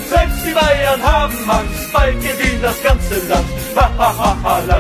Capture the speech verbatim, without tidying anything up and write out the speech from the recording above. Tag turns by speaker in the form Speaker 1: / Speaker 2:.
Speaker 1: Selbst die Bayern haben Angst, bald gewinnt das ganze Land. Ha ha ha ha la